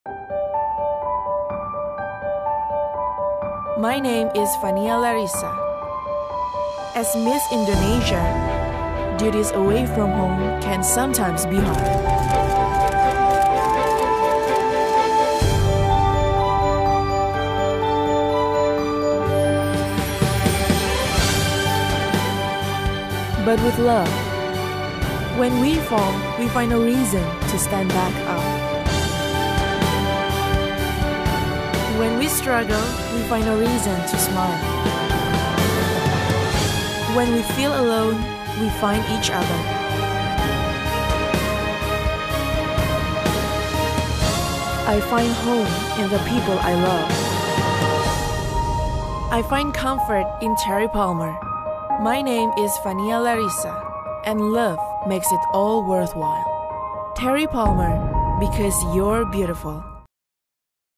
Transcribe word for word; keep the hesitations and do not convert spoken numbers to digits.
My name is Fania Larissa. As Miss Indonesia, duties away from home can sometimes be hard. But with love, when we fall, we find a reason to stand back up. When we struggle, we find a reason to smile. When we feel alone, we find each other. I find home in the people I love. I find comfort in Terry Palmer. My name is Fania Larissa, and love makes it all worthwhile. Terry Palmer, because you're beautiful.